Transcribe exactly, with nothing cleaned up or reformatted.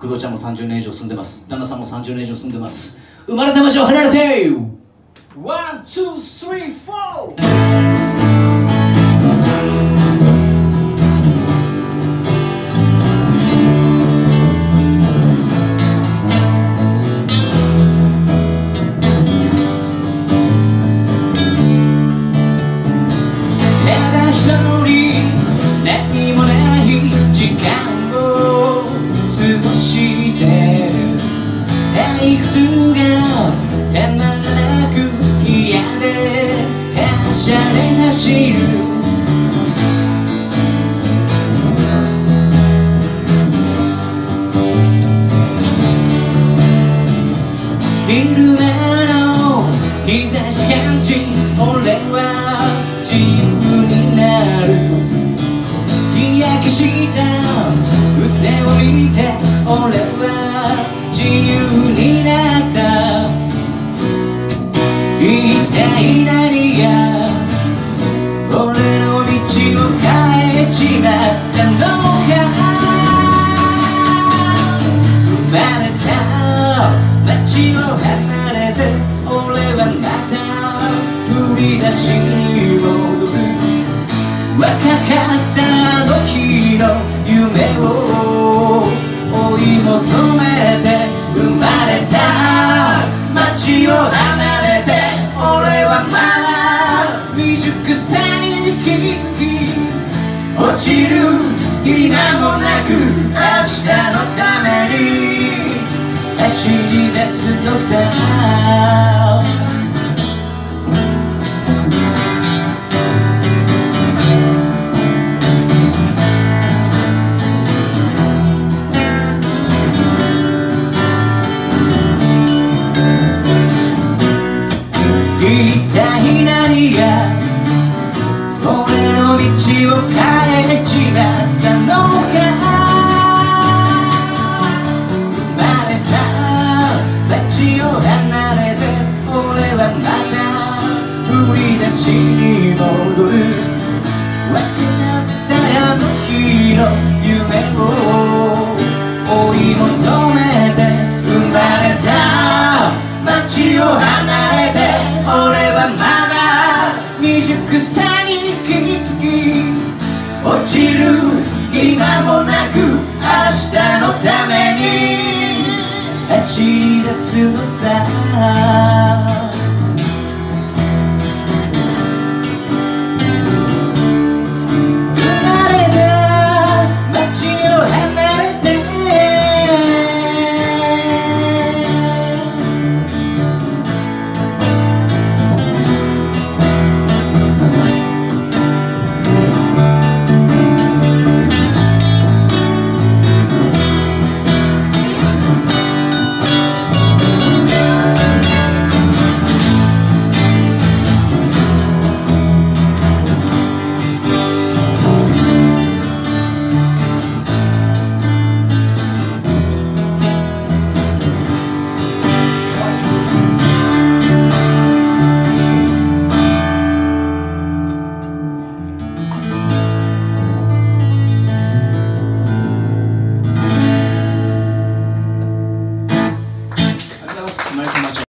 工藤ちゃんもさんじゅうねん以上住んでます。旦那さんもさんじゅうねん以上住んでます。生まれた場所を離れてワン、ツー、スリー、フォー。何もない時間を過ごして退屈がたまらなく嫌で感謝で走る昼間の日差し感じ俺は自由になる日焼けした腕を見て俺は自由になった一体何が俺の道を変えちまったのか生まれた街を離れて俺はまた振り出しに戻る若かったあの日の夢を追い求めて生まれた街を離れて俺はまだ未熟さに気づき落ちる今もなく明日のために走り出すのさ一体何が俺の道を変えちまったのか生まれた街を離れて俺はまた振り出しに戻る分かったあの日の夢を追い求めて生まれた街を離れて俺はまだ未熟さに気づき落ちる今もなく明日のために走り出すのさ